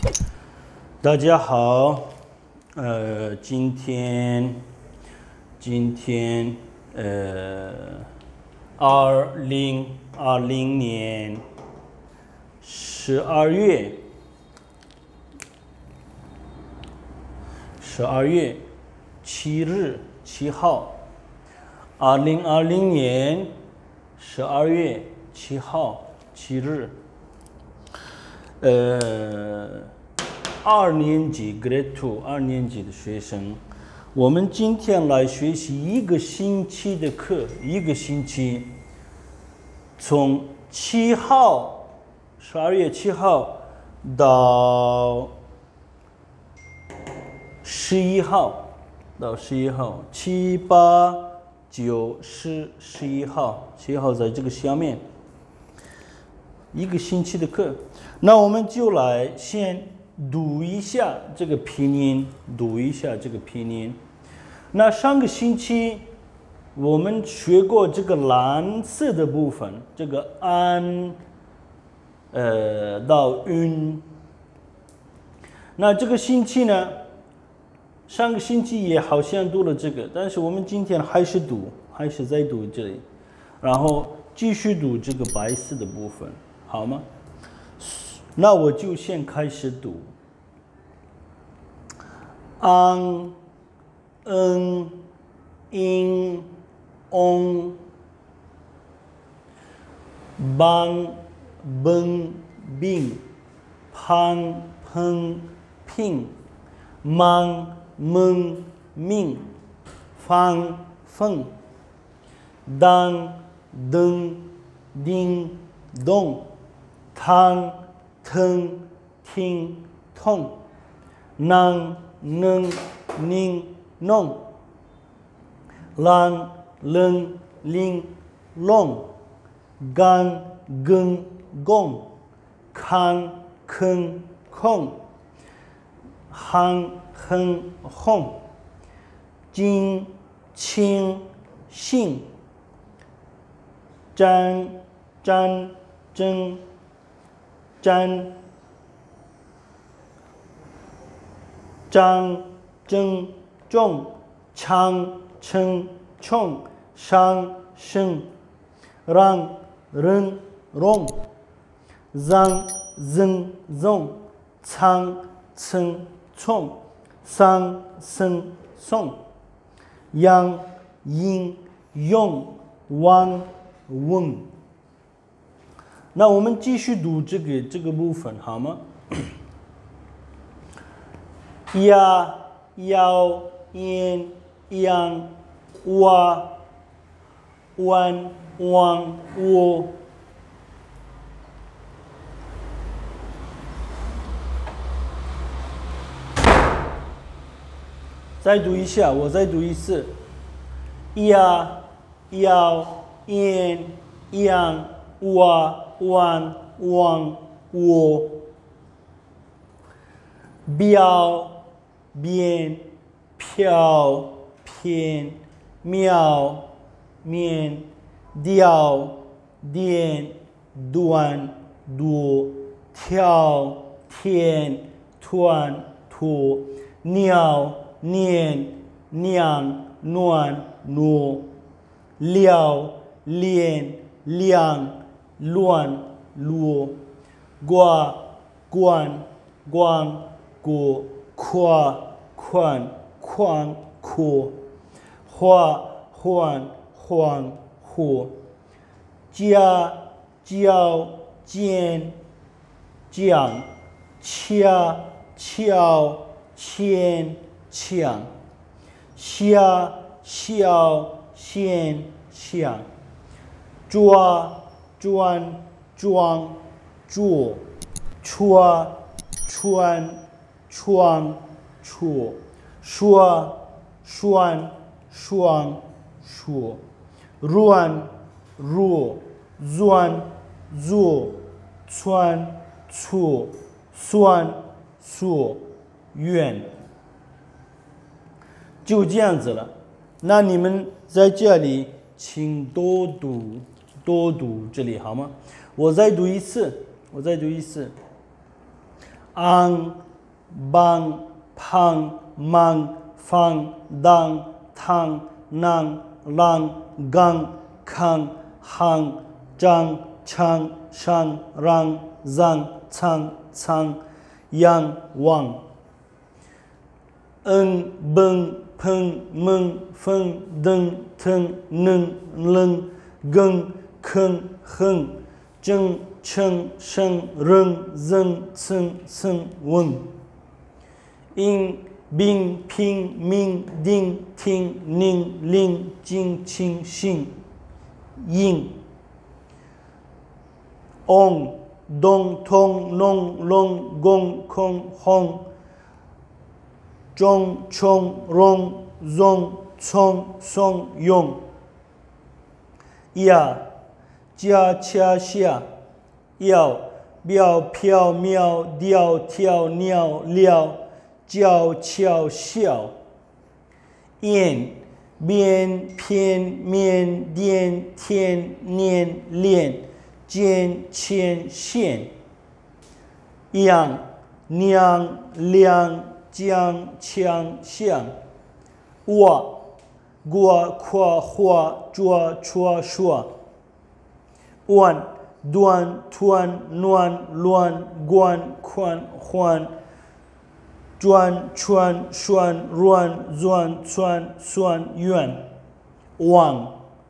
大家好，今天2020年12月7号，2020年12月7号7日，2年级 Grade 2 2年级的学生，我们今天来学习一个星期的课，一个星期，从12月7号到11号7、8、9、10、11号，11号在这个下面，一个星期的课。那我们就来先读一下这个拼音，那上个星期我们学过这个蓝色的部分，这个安到云。那这个星期呢，上个星期也好像读了这个，但是我们今天还是在读这里，然后继续读这个白色的部分，好吗？那我就先开始读。ang, eng, ing, ong, bang, beng, bing, pang, peng, ping, mang, meng, ming, fang, feng, dang, deng, ding, dong, tang, teng, ting, tong, nang, neng, ning, nong, lang, leng, ling, long, gang, geng, gong, kang, keng, kong, hang, heng, hong, jing, qing, xing, zhan, zhan, zheng, zhan,张、争、仲、强、称、冲、上、升、让、人、容、让、人、容、仓、称、冲、sang、生、送、yang、yin、用、王、问。那我们继续读这个部分，好吗？呀、要、言、样、哇、弯、汪、我。再读一下，我再读一次。呀、要、言、样、哇、弯、汪、我。标、边、飘、偏、妙、面、调、点、段、多、跳、天、团、托、鸟、年、娘、暖、挪、了、连、量、乱、落、挂、冠、光、过、跨、宽、宽、阔、花、换、换、或、加、教、见、讲、掐、敲、牵、抢、下、笑、现、想、抓、转、装、做、戳、穿、窗、戳、说、栓、双、说、软、弱、软、弱、穿、错、算、说、远。就这样子了。那你们在这里请多读这里好吗？我再读一次。 ang bang pang mang fang dang tang nang lang gang kang hang zhang chang shang rang zang cang cang yang wang beng peng meng feng deng teng neng leng geng keng heng zheng cheng sheng reng zeng ceng seng wen ing bing ping ming ding ting ning ling jing qing xing ying ong dong tong nong long gong kong hong zhong chong rong zong cong song yong呀家恰下要标飘喵调跳尿料叫俏笑燕边偏面颠天念练间牵线样娘亮将强项我过夸花抓抓说万端团乱乱关宽换转穿栓乱转穿算远往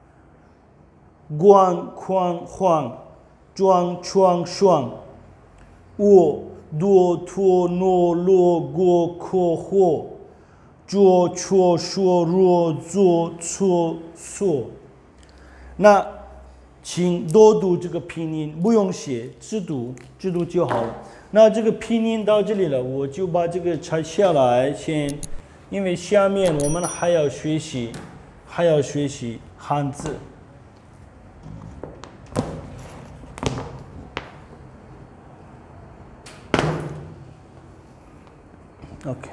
光框晃装窗双我多托诺罗过可火做错说若做错说那请多读这个拼音不用写只读就好了那这个拼音到这里了我就把这个拆下来先因为下面我们还要学习汉字OK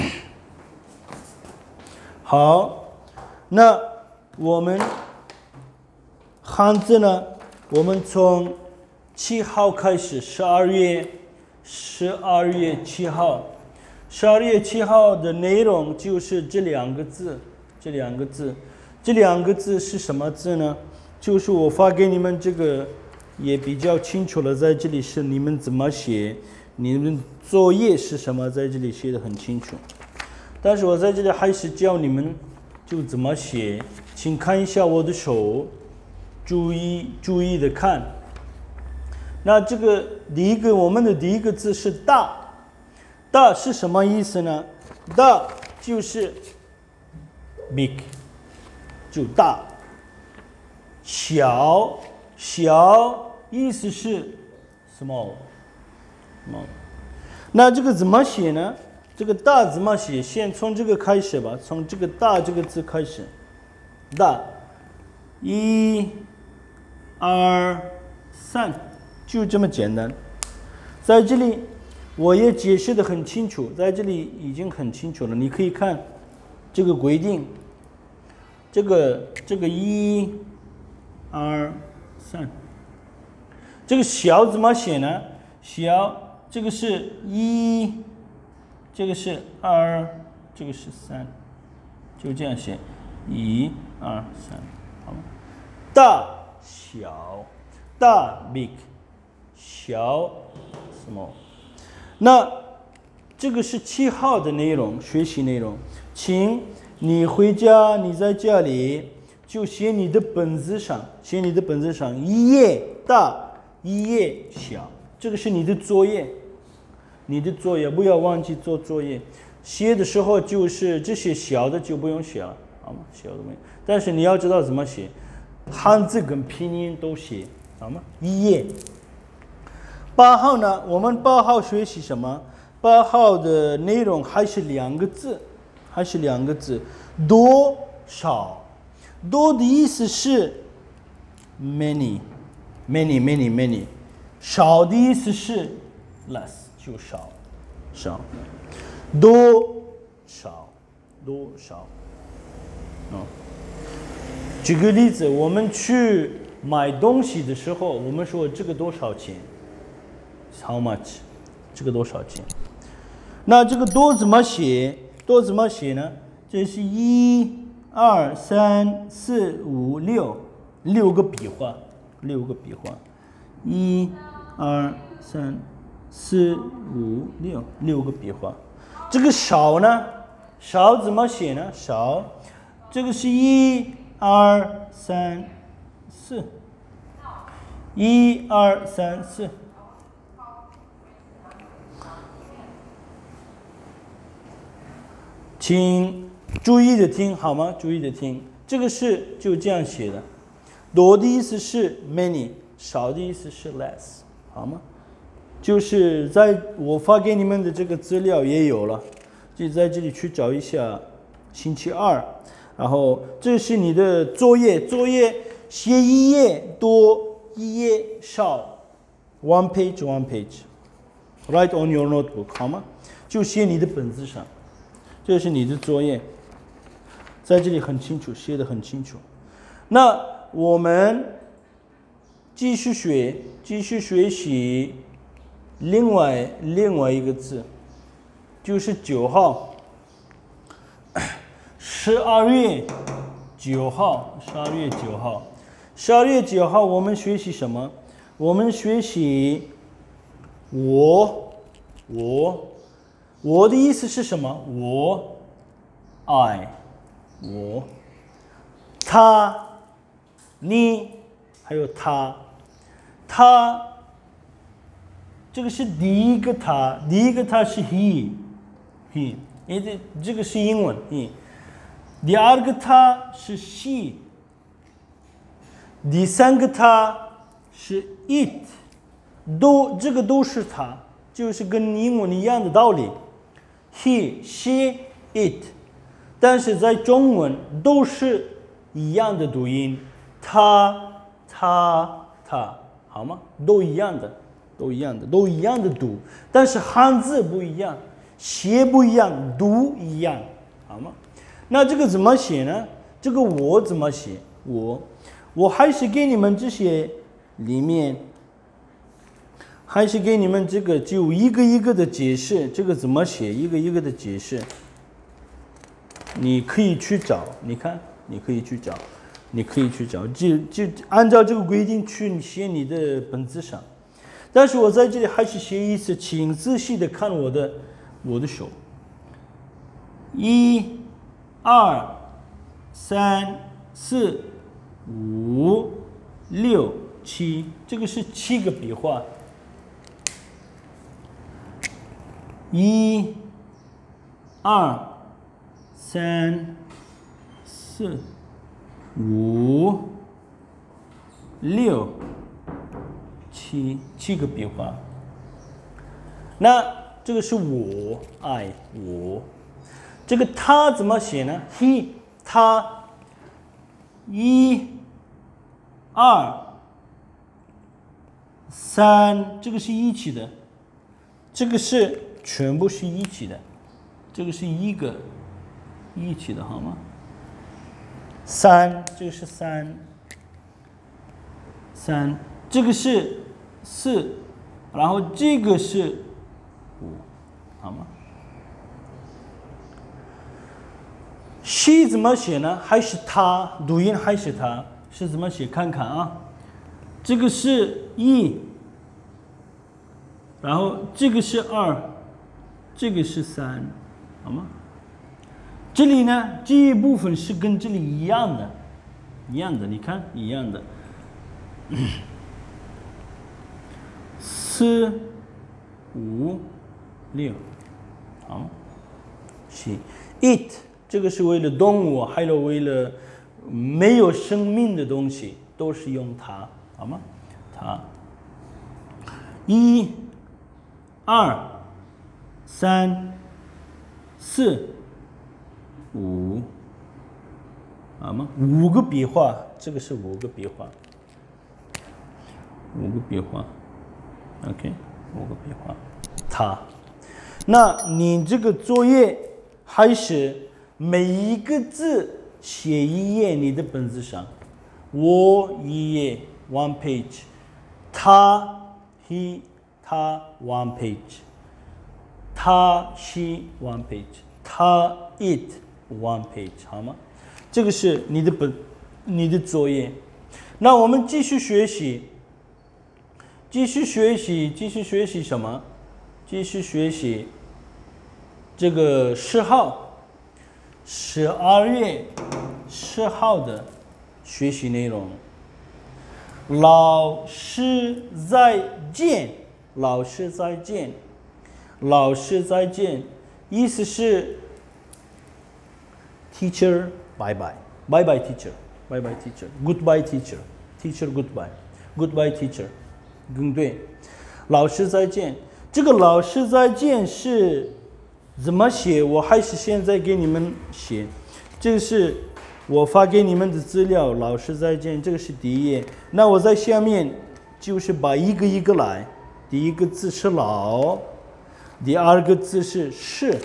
好那我们汉字呢我们从7号开始12月7号12月7号的内容就是这两个字是什么字呢就是我发给你们这个也比较清楚了在这里是你们怎么写你们作业是什么在这里写得很清楚但是我在这里还是教你们就怎么写请看一下我的手注意的看那这个我们的第一个字是大大是什么意思呢大就是 big 就大小意思是 small那这个怎么写呢这个大怎么写先从这个开始吧从这个大这个字开始大1 2 3就这么简单在这里我也解释得很清楚在这里已经很清楚了你可以看这个规定这个1 2 3这个小怎么写呢小这个是1这个是2这个是3就这样写1 2 3好吗大小大 big 小 small 那这个是7号的内容学习内容请你回家你在家里就写你的本子上一页大一页小这个是你的作业不要忘记做作业写的时候就是这些小的就不用写了好吗小的没有但是你要知道怎么写汉字跟拼音都写好吗一页8号呢我们8号学习什么8号的内容还是两个字多少多的意思是 many 少的意思是 less 就少多少举个例子我们去买东西的时候我们说这个多少钱 how much 这个多少钱？那这个多怎么写？多怎么写呢？这是1、2、3、4、5、6，6个笔画，6个笔画，1、2、3、4、5、6，6个笔画。这个少呢？少怎么写呢？少，这个是1、2、3、4，1、2、3、4。请注意的听好吗？注意的听，这个是就这样写的。多的意思是 many， 少的意思是 less， 好吗？就是在我发给你们的这个资料也有了，就在这里去找一下星期2，然后这是你的作业，写1页多1页少 ，one page，write on your notebook， 好吗？就写你的本子上。这是你的作业，在这里很清楚，写得很清楚。那我们继续学习另外一个字，就是9号，12月9号，12月9号，12月9号我们学习什么？我们学习我的意思是什么？我 ，I， 我，他，你，还有他，这个是第一个他是 he，这个是英文 he， 第二个他是 she， 第三个他是 it， 这个都是他，就是跟英文一样的道理。He, she, it， 但是在中文都是一样的读音，他，好吗？都一样的读，但是汉字不一样，写不一样，读一样，好吗？那这个怎么写呢？这个我怎么写？我还是给你们这些里面。还是给你们这个就一个一个的解释，这个怎么写，一个一个的解释，你可以去找，你看，你可以去找，就按照这个规定去写你的本子上。但是我在这里还是写一次，请仔细的看我的手，1、2、3、4、5、6、7，这个是7个笔画。1、2、3、4、5、6、7个笔画。那这个是我 ，I 我。这个他怎么写呢 ？He 他。1、2、3，这个是一起的，这个是。全部是一起的，这个是一起的，好吗？3，这个是3，这个是4，然后这个是5，好吗 ？she 怎么写呢？还是他，读音还是他，是怎么写？看看啊，这个是1，然后这个是2。这个是3，好吗？这里呢，这一部分是跟这里一样的，你看一样的。4、5、6，好吗？是 it， 这个是为了动物，还有为了没有生命的东西，都是用它，好吗？它。1、2、3、4、5，好吗？5个笔画，这个是5个笔画，5个笔画 ，OK， 5个笔画，它。那你这个作业还是每一个字写一页，你的本子上，我一页 one page， 他 he 他 one page。 他 she one page， 他 it one page， 好吗？这个是你的作业。那我们继续学习什么？继续学习这个10号，12月10号的学习内容。老师再见，老师再见，老师再见，意思是 teacher bye bye bye bye teacher bye bye teacher goodbye teacher teacher goodbye goodbye teacher， 对，老师再见。这个老师再见是怎么写？我还是现在给你们写，这个是我发给你们的资料。老师再见，这个是第一页。那我在下面就是把一个一个来。第一个字是老，第二个字是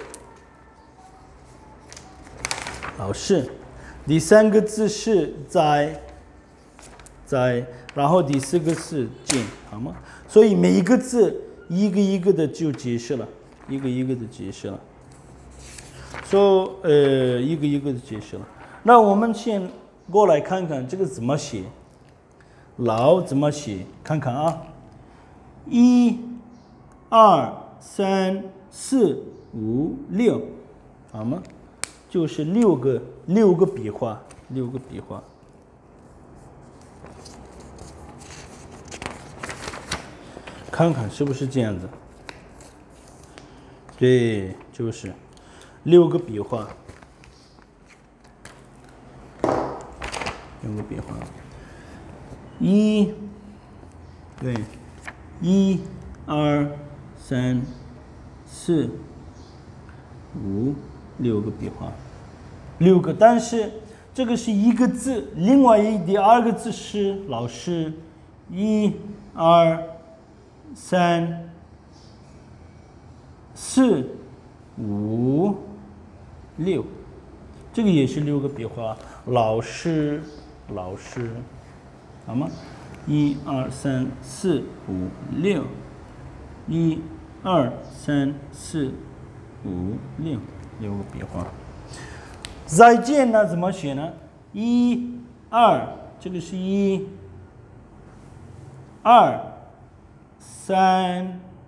老师，第三个字是在，然后第四个是见，好吗？所以每一个字一个一个的就解释了，一个一个的解释了。一个一个的解释了。那我们先过来看看这个怎么写，老怎么写？看看啊，1、2、3、4、5、6，好吗？就是六个笔画，看看是不是这样子？对，就是6个笔画，6个笔画。1，对，1、2、3、4、5、6个笔画，6个。但是这个是一个字，另外第二个字是老师。1、2、3、4、5、6，这个也是6个笔画，老师，好吗？1、2、3、4、5、6， 1、2、3、4、5、6，6个笔画。再见呢怎么写呢？1、2，这个是1、2、3，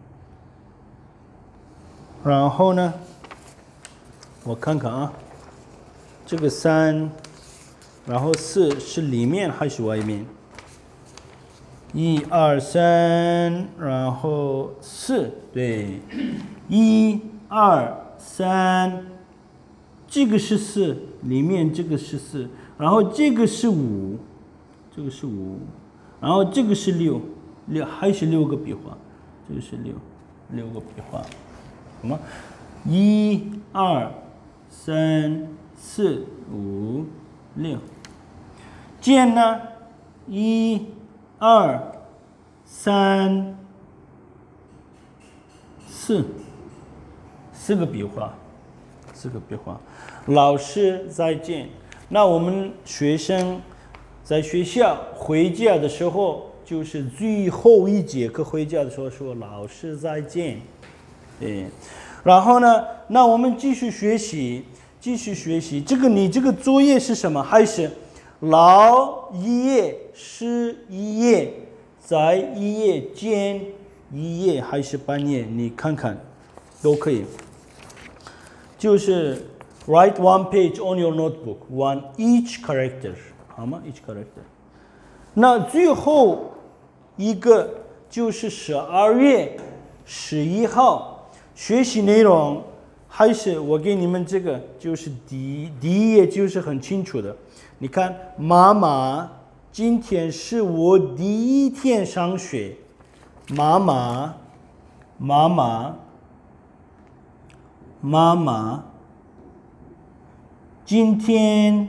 然后呢，我看看啊，这个3，然后4是里面还是外面？1、2、3，然后4，对，1、2、3，这个是4，里面这个是4，然后这个是5，然后这个是6，还是6个笔画，这个是6个笔画，好吗？1、2、3、4、5、6，见呢？1、2、3、4，4个笔画，4个笔画。老师再见。那我们学生在学校回家的时候，就是最后一节课回家的时候说老师再见。对，然后呢，那我们继续学习。这个你这个作业是什么？还是老一页是一页，在一页间一页还是半页？你看看，都可以。就是 write one page on your notebook, one each character， 好吗 ？each character。那最后一个就是12月11号学习内容。还是我给你们这个，就是第一页就是很清楚的。你看，妈妈，今天是我第一天上学。妈妈，今天，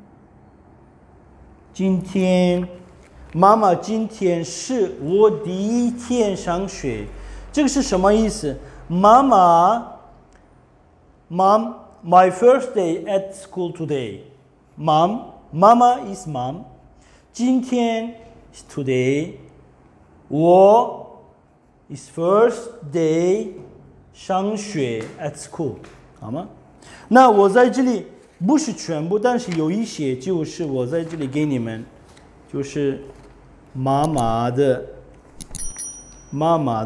妈妈今天是我第一天上学。这个是什么意思？妈妈。Mom, my first day at school today. Mama is mom. 今天 is today. 我 is first day 上学 at school， 好吗？那我在这里不是全部，但是有一些就是我在这里给你们，就是妈妈的妈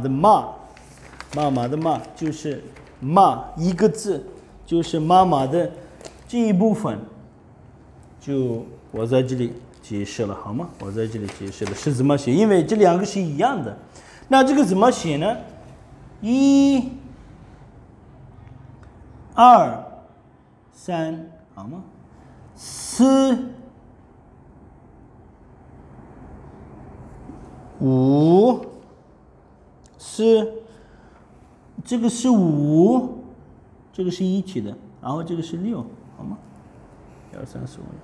就是妈一个字，就是妈妈的这一部分，就我在这里解释了，好吗？我在这里解释了是怎么写，因为这两个是一样的。那这个怎么写呢？1、2、3，好吗？4、5、4，这个是5，这个是一起的，然后这个是6，好吗？1、2、3、4、5。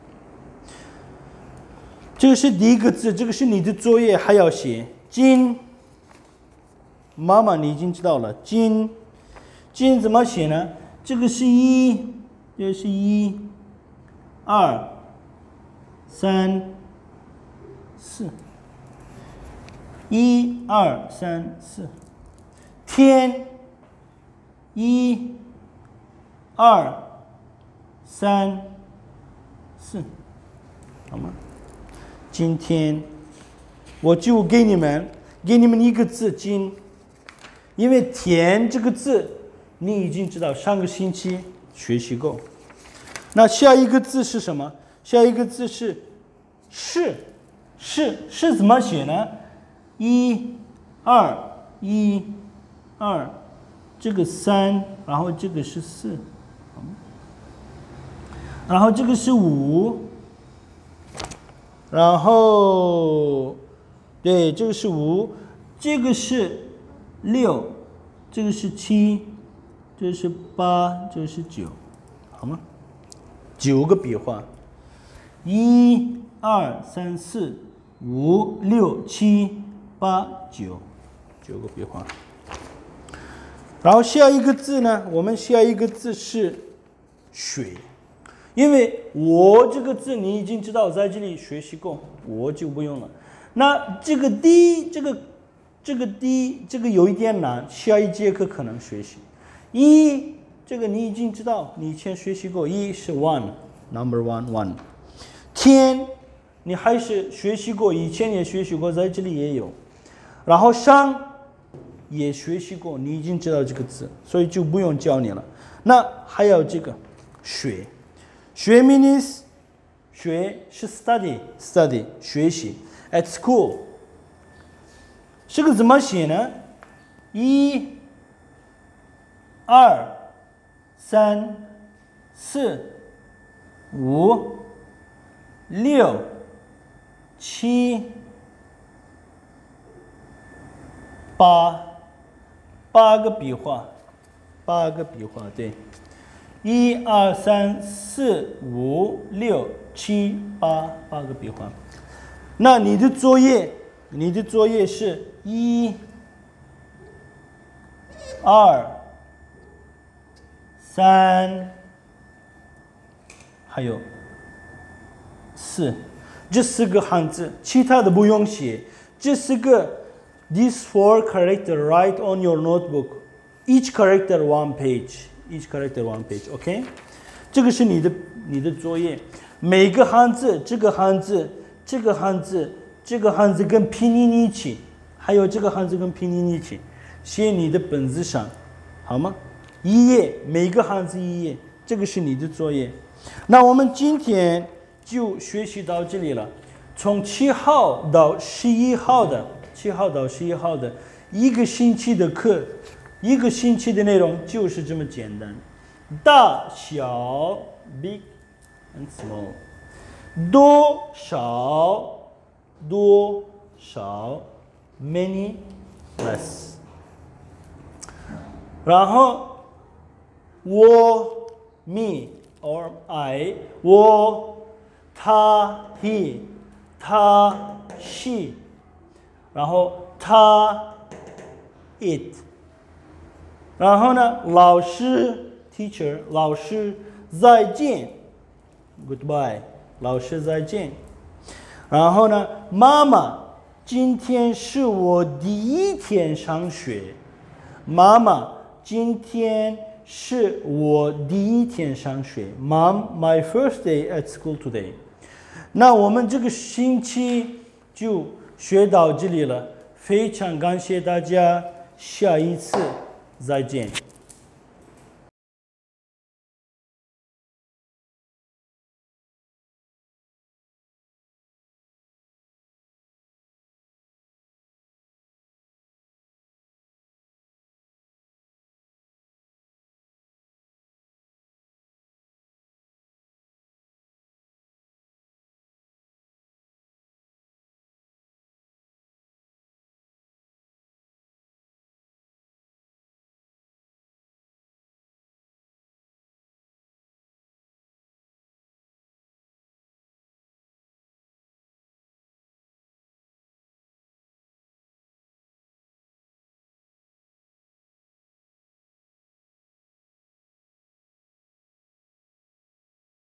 这个是第一个字，这个是你的作业还要写。金，妈妈你已经知道了。金怎么写呢？这个是1，这个是1、2、3、4。1、2、3、4。天，1、2、3、4，好吗？今天我就给你们一个字金，因为天这个字你已经知道，上个星期学习过。那下一个字是什么？下一个字是是怎么写呢？1、2、1、2，这个3，然后这个是4，然后这个是5。然后，对，这个是5，这个是6，这个是7，这是8，这是9，好吗？9个笔画，1、2、3、4、5、6、7、8、9，9个笔画。然后下一个字呢？我们下一个字是水。因为我这个字你已经知道，在这里学习过，我就不用了。那这个 D， 这个 D， 这个有一点难，下一节课可能学习。1，这个你已经知道，你以前学习过，1是 one，number one。天，你还是学习过，以前也学习过，在这里也有。然后上也学习过，你已经知道这个字，所以就不用教你了。那还有这个学。学 means 学是 study 学习 at school， 这个怎么写呢？1、2、3、4、5、6、7、8个笔画对。1、2、3、4、5、6、7、8个笔画。那你的作业是1、2、3，还有4，这4个汉字，其他的不用写。这4个 these 4 characters write on your notebook. Each character one page, OK？ 这个是你的作业，每个汉字，这个汉字跟拼音一起，还有这个汉字跟拼音一起，写你的本子上，好吗？一页，每个汉字一页，这个是你的作业。那我们今天就学习到这里了，从7号到11号的一个星期的课。一个星期的内容就是这么简单，大小 big and small， 多少 many less， 然后我 me or I， 我他 he， 他 she， 然后他 it。然后呢，老师 teacher， 老师再见 goodbye， 老师再见。然后呢，妈妈，今天是我第一天上学，妈妈今天是我第一天上学。Mom, my first day at school today. 那我们这个星期就学到这里了，非常感谢大家，下一次再见。